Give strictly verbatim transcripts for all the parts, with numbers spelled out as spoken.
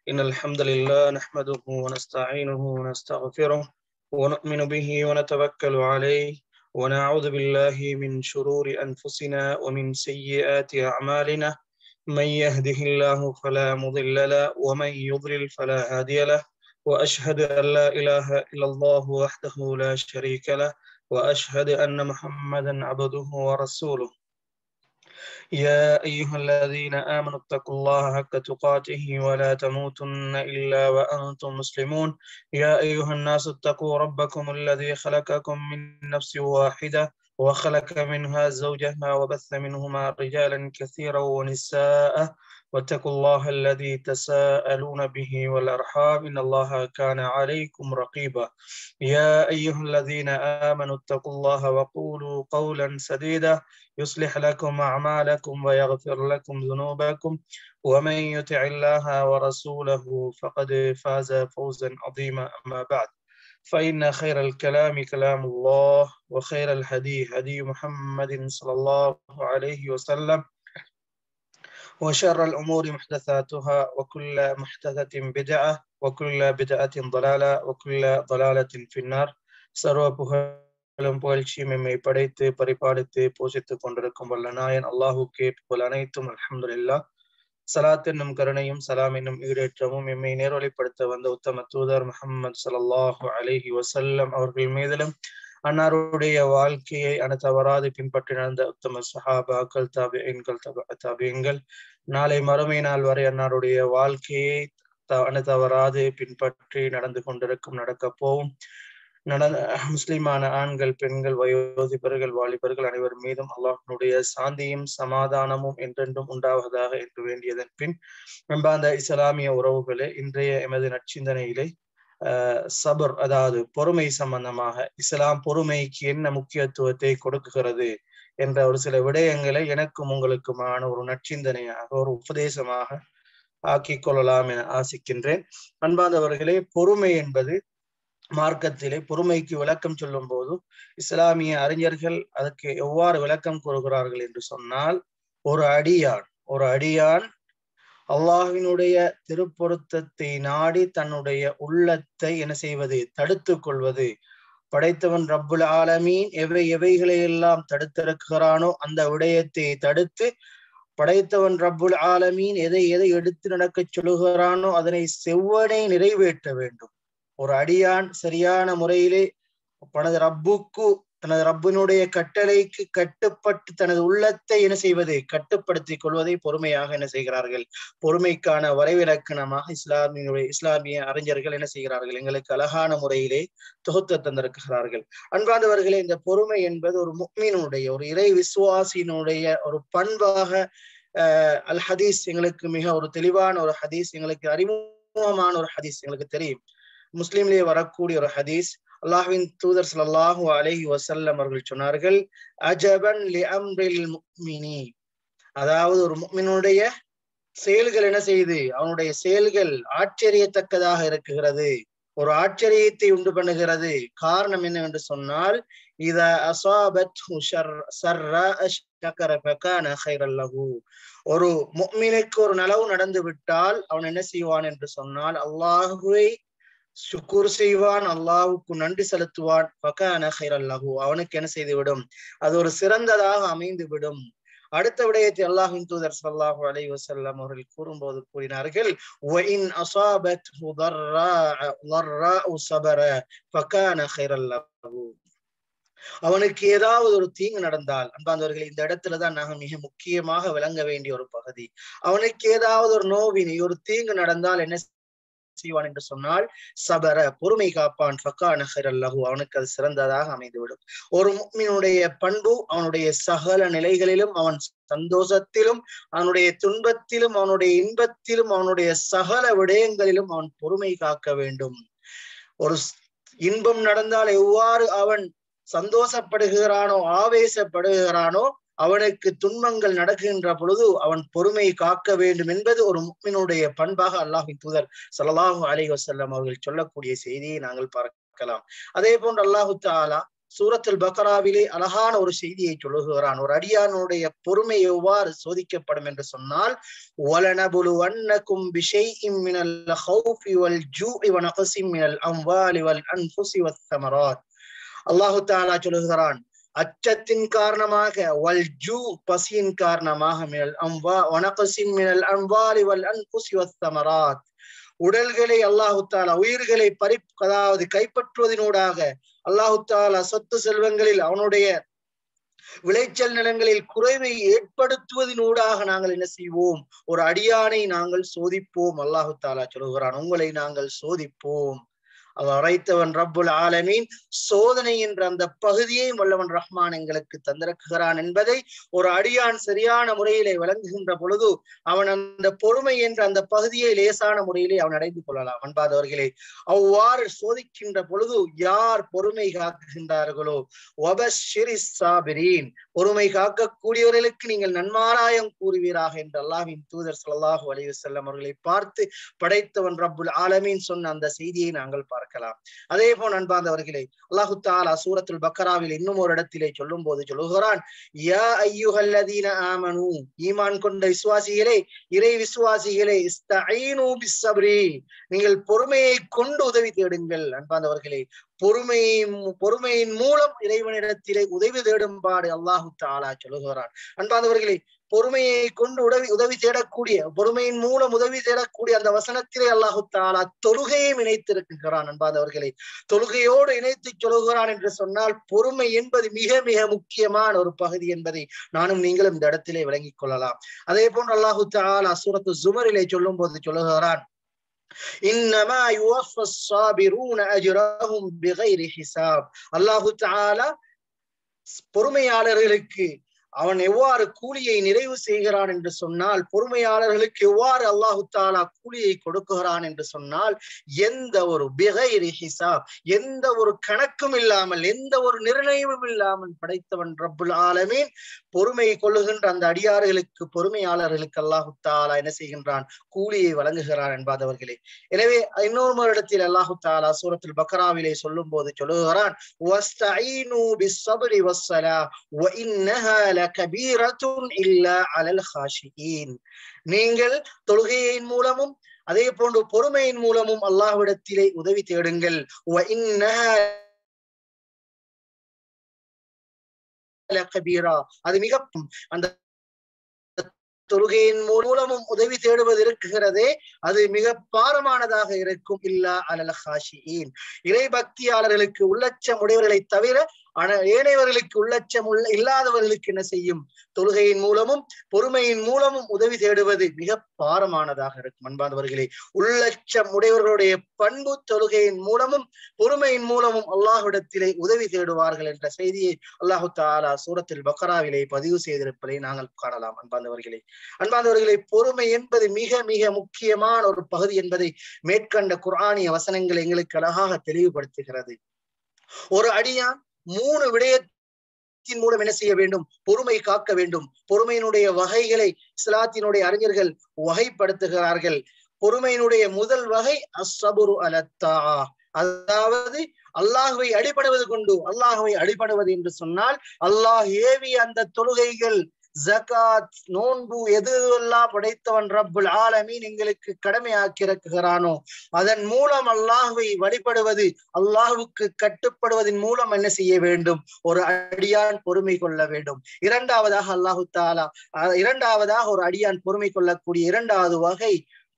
إن الحمد لله نحمده ونستعينه ونستغفره ونؤمن به ونتوكل عليه ونعوذ بالله من شرور أنفسنا ومن سيئات أعمالنا من يهده الله فلا مضل له ومن يضلل فلا هادي له وأشهد أن لا إله إلا الله وحده لا شريك له وأشهد أن محمدا عبده ورسوله يا أيها الذين آمنوا اتقوا الله حق تقاته ولا تموتن إلا وأنتم مسلمون يا أيها الناس اتقوا ربكم الذي خلقكم من نفس واحدة وخلق منها زوجها وبث منهما رجالا كثيرا ونساء واتقوا الله الذي تساءلون به والأرحام إن الله كان عليكم رقيبا يا أيها الذين آمنوا اتقوا الله وقولوا قولا سديدا يصلح لكم أعمالكم ويغفر لكم ذنوبكم ومن يطع الله ورسوله فقد فاز فوزا عظيما أما بعد فإن خير الكلام كلام الله وخير الهدي هدي محمد صلى الله عليه وسلم وشر الأمور محدثاتها وكل محدثة بدعة وكل بدعة ضلالة وكل ضلالة في النار سروا புகழ்ச்சியும் எம்மை படைத்து பரிபாலித்து போஷித்துக் கொண்டிருக்கும் வல்ல நாயன் அல்லாஹுக்கே புகழ் அனைத்தும் அல்ஹம்துலில்லாஹ். சலாத் என்னும் கருணையும் சலாம் என்னும் ஈடேற்றமும் எம்மை நேர்வழிப்படுத்த வந்த உத்தம தூதர் முஹம்மது ஸல்லல்லாஹு அலைஹி வஸல்லம் அவர்கள் மீதிலும் அன்னாருடைய வாழ்க்கையை அனதவராது பின்பற்றி நடந்த உத்தம சஹாபாக்கள் தாபிஈன்கள் தப தாபிஈன்கள் நாளை மறுமை நாள் வரை அன்னாருடைய வாழ்க்கையை அனதவராது பின்பற்றி நடந்து கொண்டிருக்கும் நடக்க போவும் நடந்த முஸ்லிமான ஆண்கள் பெண்கள் வயோதிபர்கள் வாலிபர்கள் அனைவர் மீதும் அல்லாஹ்வுடைய சாந்தியும் சமாதானமும் என்றென்றும் உண்டாவதாக என்று வேண்டியதன் பின் அன்பார்ந்த இஸ்லாமிய உறவுகளே, இன்றைய எமது நற்சிந்தனையிலே அஹ் சபர் அதாவது பொறுமை சம்பந்தமாக இஸ்லாம் பொறுமைக்கு என்ன முக்கியத்துவத்தை கொடுக்குகிறது என்ற ஒரு சில விடயங்களை எனக்கும் உங்களுக்குமான ஒரு நற்சிந்தனையாக ஒரு உபதேசமாக ஆக்கிக் கொள்ளலாம் என ஆசிக்கின்றேன். அன்பார்ந்தவர்களே, பொறுமை என்பது மார்க்கத்திலே பொறுமைக்கு விளக்கம் சொல்லும் போது இஸ்லாமிய அறிஞர்கள் அதற்கு எவ்வாறு விளக்கம் கூறுகிறார்கள் என்று சொன்னால், ஒரு அடியான் ஒரு அடியான் அல்லாஹ்வினுடைய திருப்பொருத்தத்தை நாடி தன்னுடைய உள்ளத்தை என்ன செய்வது, தடுத்து கொள்வது. படைத்தவன் ரப்புல் ஆலமீன் எவை எவைகளை எல்லாம் தடுத்திருக்கிறானோ அந்த விடயத்தை தடுத்து, படைத்தவன் ரப்புல் ஆலமீன் எதை எதை எடுத்து நடக்க சொல்லுகிறானோ அதனை செவ்வனே நிறைவேற்ற வேண்டும். ஒரு அடியான் சரியான முறையிலே தனது ரப்புக்கு தனது ரப்பினுடைய கட்டளைக்கு கட்டுப்பட்டு தனது உள்ளத்தை என்ன செய்வது, கட்டுப்படுத்திக் கொள்வதை பொறுமையாக என்ன செய்கிறார்கள், பொறுமைக்கான வரைவிலக்கணமாக இஸ்லாமிய இஸ்லாமிய அறிஞர்கள் என்ன செய்கிறார்கள், எங்களுக்கு அழகான முறையிலே தொகுத்து தந்திருக்கிறார்கள். அன்பார்ந்தவர்களே, இந்த பொறுமை என்பது ஒரு முஃமினுடைய ஒரு இறை விசுவாசியினுடைய ஒரு பண்பாக அஹ் அல் ஹதீஸ் எங்களுக்கு மிக ஒரு தெளிவான ஒரு ஹதீஸ், எங்களுக்கு அறிமுகமான ஒரு ஹதீஸ் எங்களுக்கு தெரியும். முஸ்லிம்லேயே வரக்கூடிய ஒரு ஹதீஸ், அல்லாஹ்வின் தூதர் ஸல்லல்லாஹு அலைஹி வஸல்லம் அவர்கள் சொன்னார்கள், அஜபன் லி அம்ரில் முஃமினி, அதாவது ஒரு முஃமினுடைய செயல்கள் என்ன செய்யுது, அவனுடைய செயல்கள் ஆச்சரியத்தக்கதாக இருக்குகிறது, ஒரு ஆச்சரியத்தை உண்டு பண்ணுகிறது. காரணம் என்னவென்று சொன்னால், இதா அஸாபத்ஹு ஸர்ரா ஷக்கர ஃபகான கைரல் லஹு, ஒரு முஃமினுக்கு ஒரு நலவு நடந்து விட்டால் அவன் என்ன செய்வான் என்று சொன்னால், அல்லாஹ்வை சுக்கூர் செய்வான், அல்லாஹ்வுக்கு நன்றி செலுத்துவான். ஃபகான கைரல் லஹு, அவனுக்கு என்ன செய்து விடும், அது ஒரு சிறந்ததாக அமைந்து விடும். அடுத்த விடயத்தை அல்லாஹ்வின் தூதர் ஸல்லல்லாஹு அலைஹி வஸல்லம் அவர்கள் கூறும்போது கூறினார்கள், வஇன் அஸாபத்ஹு ضراء ضراء صبر فكان خيرا له, அவனுக்கு ஏதாவது ஒரு தீங்கு நடந்தால், அன்பார்ந்தவர்களே, இந்த இடத்துலதான் நாங்கள் மிக முக்கியமாக விளங்க வேண்டிய ஒரு பகுதி. அவனுக்கு ஏதாவது ஒரு நோவினை ஒரு தீங்கு நடந்தால் என்ன செய்வான் என்று சொன்னால், சபர பொறுமை காப்பான். ஃபகான கைரல் லஹு, அவனுக்கு அது சிறந்ததாக அமைந்துவிடும். ஒரு முஃமினுடைய பண்பு, அவனுடைய சகல நிலைகளிலும், அவன் சந்தோஷத்திலும் அவனுடைய துன்பத்திலும் அவனுடைய இன்பத்திலும் அவனுடைய சகல விடயங்களிலும் அவன் பொறுமை காக்க வேண்டும். ஒரு இன்பம் நடந்தால் எவ்வாறு அவன் சந்தோஷப்படுகிறானோ ஆவேசப்படுகிறானோ, அவனுக்கு துன்பங்கள் நடக்கின்ற பொழுது அவன் பொறுமை காக்க வேண்டும் என்பது ஒரு முஃமினுடைய பண்பாக அல்லாஹ்வின் தூதர் ஸல்லல்லாஹு அலைஹி வஸல்லம் அவர்கள் சொல்லக்கூடிய செய்தியை நாங்கள் பார்க்கலாம். அதே போன்று அல்லாஹு தஆலா சூரத்துல் பக்ராவிலே அழகான ஒரு செய்தியை சொல்லுகிறான். ஒரு அடியானுடைய பொறுமை எவ்வாறு சோதிக்கப்படும் என்று சொன்னால், வலனபுலுவன்னகும் பிஷைஇம் மினல் ஹௌஃபி வல் ஜூஇ வனக்ஸிம் மினல் அம்வாலி வல் அன்ஃபுஸி வஸ்ஸமராத். அல்லாஹ் தஆலா சொல்லுகிறான், அச்சத்தின் காரணமாக, வல் ஜூ பசியின் காரணமாக, மினல் அம்வா வனக்ஸிம் மினல் அம்வாலி வல் அன்ஃபுஸி வஸ்ஸமராத், உடல்களை அல்லாஹு தஆலா உயிர்களை பறி அதாவது கைப்பற்றுவதனூடாக அல்லாஹு தஆலா சொத்து செல்வங்களில் அவனுடைய விளைச்சல் நிலங்களில் குறைவை ஏற்படுத்துவதனூடாக நாங்கள் என்ன செய்வோம், ஒரு அடியானை நாங்கள் சோதிப்போம். அல்லாஹு தஆலா சொல்கிறான், உங்களை நாங்கள் சோதிப்போம். அவர் அழைத்தவன் ரப்புல் ஆலமீன் சோதனை என்ற அந்த பகுதியை வல்லவன் ரஹ்மான் எங்களுக்கு தந்திருக்கிறான் என்பதை ஒரு அடியான் சரியான முறையிலே விளங்குகின்ற பொழுது அவன் அந்த பொறுமை என்ற அந்த பகுதியை லேசான முறையிலே அவன் அடைந்து கொள்ளலாம். அன்பாதவர்களே, அவ்வாறு சோதிக்கின்ற பொழுது யார் பொறுமை காக்குகின்றார்களோ, வபஷ்ஷிரிஸ் சாபிரீன், பொறுமை காக்கக்கூடியவர்களுக்கு நீங்கள் நன்மாராயம் கூறுவீராக என்று அல்லாஹ்வின் தூதர் ஸல்லல்லாஹு அலைஹி வஸல்லம் அவர்களை பார்த்து படைத்தவன் ரப்புல் ஆலமீன் சொன்ன அந்த செய்தியை நாங்கள் பார்க்கலாம். அதே போல் அன்பார்ந்தவர்களே, அல்லாஹ் தஆலா சூரத்துல் பக்ராவில் இன்னும் ஒரு இடத்திலே சொல்லும் போது சொல்லுகிறான், யா அய்யுஹல்லதீன ஆமனூ, ஈமான் கொண்ட விசுவாசிகளே, இறை விசுவாசிகளே, இஸ்தஈனூ பிஸ்ஸப்ரி, நீங்கள் பொறுமையை கொண்டு உதவி தேடுங்கள். அன்பார்ந்தவர்களே, பொறுமை பொறுமையின் மூலம் இறைவனிடத்திலே உதவி தேடும்பாடு அல்லாஹ் தஆலா சொல்லுகிறான். அன்பார்ந்தவர்களே, பொறுமையை கொண்டு உதவி உதவி தேடக்கூடிய, பொறுமையின் மூலம் உதவி தேடக்கூடிய அந்த வசனத்திலே அல்லாஹ் தஆலா தொழுகையை இணைத்திருக்கிறான். அன்பார்ந்தவர்களே, தொழுகையோடு இணைத்து சொல்லுகிறான் என்று சொன்னால் பொறுமை என்பது மிக மிக முக்கியமான ஒரு பகுதி என்பதை நானும் நீங்களும் இந்த இடத்திலே விளங்கிக் கொள்ளலாம். அதே போன்று அல்லாஹ் தஆலா சூரத்து ஸுமரிலே சொல்லும் போது சொல்லுகிறான், இன்னமா யுவஃபஸ் ஸாபிரூன அஜ்ரஹும் பிகைரி ஹிசாப். அல்லாஹ் தஆலா பொறுமையாளர்களுக்கு அவன் எவ்வாறு கூலியை நிறைவு செய்கிறான் என்று சொன்னால், பொறுமையாளர்களுக்கு எவ்வாறு அல்லாஹு தஆலா கூலியை கொடுக்குகிறான் என்று சொன்னால், எந்த ஒரு பிகைரி ஹிசாப், எந்த ஒரு கணக்கும் இல்லாமல், எந்த ஒரு நிர்ணயமும் இல்லாமல் படைத்தவன் ரப்புல் ஆலமீன் பொறுமை கொள்ளுகின்ற அந்த அடியார்களுக்கு, பொறுமையாளர்களுக்கு அல்லாஹு தஆலா என்ன செய்கின்றான், கூலியை வழங்குகிறான் என்பாதவர்களே. எனவே இன்னொரு இடத்தில் அல்லாஹு தஆலா சூரத்துல் பக்ராவிலே சொல்லும் போது சொல்லுகிறான், வஸ்தஈனூ பிஸ்ஸப்ரி வஸ்ஸலா வ இன்னஹா லகபீரத்துன் இல்லா அலல் காஷியின். நீங்கள் தொழுகையின் மூலமும் அதே போன்று பொறுமையின் மூலமும் அல்லாஹ்விடத்திலே உதவி தேடுங்கள். வ இன்னஹா லகபீரா, அது மிக அந்த தொழுகையின் மூலமும் உதவி தேடுவது இருக்கிறதே, அது மிக பாரமானதாக இருக்கும். இல்லா அலல் காஷியின், இறை பக்தியாளர்களுக்கு, உள்ளச்சம் உடையவர்களை தவிர ஏனையவர்களுக்கு, உள்ளச்சம் உள்ள இல்லாதவர்களுக்கு என்ன செய்யும், தொழுகையின் மூலமும் பொறுமையின் மூலமும் உதவி தேடுவது மிக பாரமானதாக இருக்கும். அன்பானவர்களே, உள்ளச்சம் உடையவர்களுடைய பண்பு தொழுகையின் மூலமும் பொறுமையின் மூலமும் அல்லாஹ்விடத்திலே உதவி தேடுவார்கள் என்ற செய்தியை அல்லாஹ் தஆலா சூரத்துல் பக்ராவிலே பதிவு செய்திருப்பதை நாங்கள் காணலாம். அன்பானவர்களே, அன்பானவர்களே, பொறுமை என்பது மிக மிக முக்கியமான ஒரு பகுதி என்பதை மேற்கண்ட குர்ஆனிய வசனங்கள் எங்களுக்கு அழகாக தெளிவுபடுத்துகிறது. ஒரு அடியான் மூணு விடயத்தின் மூலம் என்ன செய்ய வேண்டும், பொறுமை காக்க வேண்டும். பொறுமையினுடைய வகைகளை இஸ்லாத்தினுடைய அறிஞர்கள் வகைப்படுத்துகிறார்கள். பொறுமையினுடைய முதல் வகை அஸ்ஸபுரு அலத்தா, அதாவது அல்லாஹ்வை அடிபடுவது கொண்டு, அல்லாஹ்வை அடிபடுவது என்று சொன்னால் அல்லாஹ் ஏவிய அந்த தொழுகைகள், ஜகாத், நோன்பு, எது எல்லாம் படைத்தவன் ரப்புல் ஆலமீன் எங்களுக்கு கடமையாக்கி இருக்கிறானோ அதன் மூலம் அல்லாஹ்வை வழிபடுவது, அல்லாஹ்வுக்கு கட்டுப்படுவதன் மூலம் என்ன செய்ய வேண்டும், ஒரு அடியான் பொறுமை கொள்ள வேண்டும். இரண்டாவதாக அல்லாஹு தஆலா இரண்டாவதாக ஒரு அடியான் பொறுமை கொள்ளக்கூடிய இரண்டாவது வகை,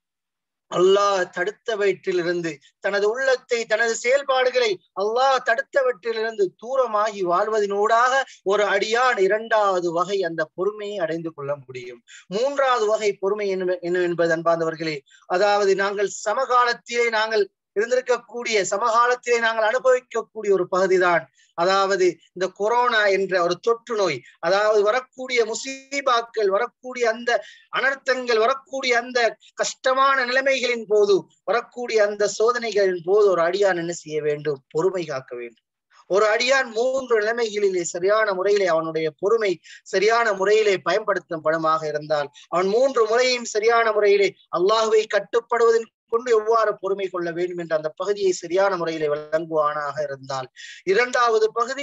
அல்லாஹ் தடுத்தவற்றிலிருந்து தனது உள்ளத்தை, தனது செயல்பாடுகளை அல்லாஹ் தடுத்தவற்றிலிருந்து தூரமாகி வாழ்வதனூடாக ஒரு அடியான் இரண்டாவது வகை அந்த பொறுமையை அடைந்து கொள்ள முடியும். மூன்றாவது வகை பொறுமை என்ன என்பது அன்பார்ந்தவர்களே, அதாவது நாங்கள் சமகாலத்திலே நாங்கள் இருந்திருக்கக்கூடிய, சமகாலத்திலே நாங்கள் அனுபவிக்கக்கூடிய ஒரு பகுதிதான், அதாவது இந்த கொரோனா என்ற ஒரு தொற்று நோய், அதாவது வரக்கூடிய முசீபாக்கள், வரக்கூடிய அந்த அனர்த்தங்கள், வரக்கூடிய அந்த கஷ்டமான நிலைமைகளின் போது, வரக்கூடிய அந்த சோதனைகளின் போது ஒரு அடியான் என்ன செய்ய வேண்டும், பொறுமை காக்க வேண்டும். ஒரு அடியான் மூன்று நிலைமைகளிலே சரியான முறையிலே அவனுடைய பொறுமை சரியான முறையிலே பயன்படுத்தப்படுமாக இருந்தால், அவன் மூன்று முறையும் சரியான முறையிலே அல்லாஹ்வை கட்டுப்படுவதன் கொண்டு எவ்வாறு பொறுமை கொள்ள வேண்டும் என்ற அந்த பகுதியை சரியான முறையிலே விளங்குவானாக இருந்தால், இரண்டாவது பகுதி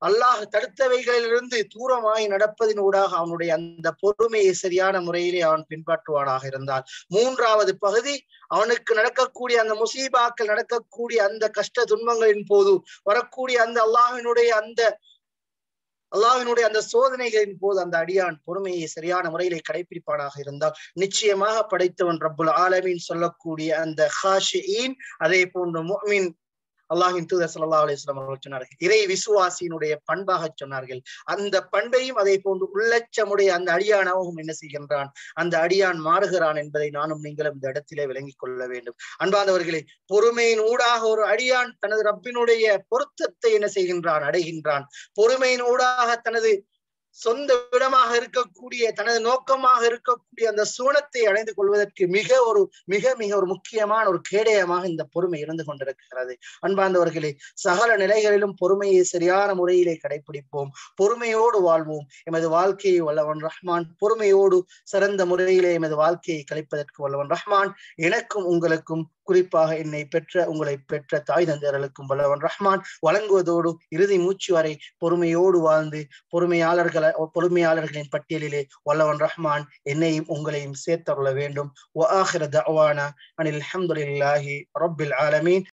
அல்லாஹ் தடுத்தவைகளிலிருந்து தூரமாய் நடப்பதினூடாக அவனுடைய அந்த பொறுமையை சரியான முறையிலே அவன் பின்பற்றுவானாக இருந்தால், மூன்றாவது பகுதி அவனுக்கு நடக்கக்கூடிய அந்த முசீபாக்கள், நடக்கக்கூடிய அந்த கஷ்ட துன்பங்களின் போது வரக்கூடிய அந்த அல்லாஹ்வினுடைய அந்த அல்லாஹ்வினுடைய அந்த சோதனைகளின் போது அந்த அடியான் பொறுமையை சரியான முறையிலே கடைபிடிப்பானாக இருந்தால், நிச்சயமாக படைத்தவன் ரப்புல் ஆலமீன் சொல்லக்கூடிய அந்த ஹாஷிஈன், அதே போன்று முஃமின், அல்லாஹ்வின் தூதர் ஸல்லல்லாஹு அலைஹி வஸல்லம் அவர்கள் சொன்னார்கள், இறை விசுவாசியினுடைய பண்பாக சொன்னார்கள். அந்த பண்பையும் அதே போன்று உள்ளச்சமுடைய அந்த அடியானாகவும் என்ன செய்கின்றான், அந்த அடியான் மாறுகிறான் என்பதை நானும் நீங்களும் இந்த இடத்திலே விளங்கிக் கொள்ள வேண்டும். அன்பானவர்களே, பொறுமையின் ஊடாக ஒரு அடியான் தனது ரப்பினுடைய பொருத்தத்தை என்ன செய்கின்றான், அடைகின்றான். பொறுமையின் ஊடாக தனது சொந்த இடமாக இருக்கக்கூடிய, தனது நோக்கமாக இருக்கக்கூடிய அந்த சூனத்தை அடைந்து கொள்வதற்கு மிக ஒரு மிக மிக ஒரு முக்கியமான ஒரு கேடயமாக இந்த பொறுமை இருந்து கொண்டிருக்கிறது. அன்பார்ந்தவர்களே, சகல நிலைகளிலும் பொறுமையை சரியான முறையிலே கடைபிடிப்போம், பொறுமையோடு வாழ்வோம். எமது வாழ்க்கையை வல்லவன் ரஹ்மான் பொறுமையோடு சிறந்த முறையிலே எமது வாழ்க்கையை கழிப்பதற்கு வல்லவன் ரஹ்மான் எனக்கும் உங்களுக்கும், குறிப்பாக என்னை பெற்ற உங்களை பெற்ற தாய் தந்தையர்களுக்கும் வல்லவன் ரஹ்மான் வழங்குவதோடு இறுதி மூச்சு வரை பொறுமையோடு வாழ்ந்து பொறுமையாளர்கள் பொறுமையாளர்களின் பட்டியலிலே வல்லவன் ரஹ்மான் என்னையும் உங்களையும் சேர்த்தருள வேண்டும். வஆகிரு தஅவானா அனில் ஹம்துலில்லாஹி ரப்பில் ஆலமீன்.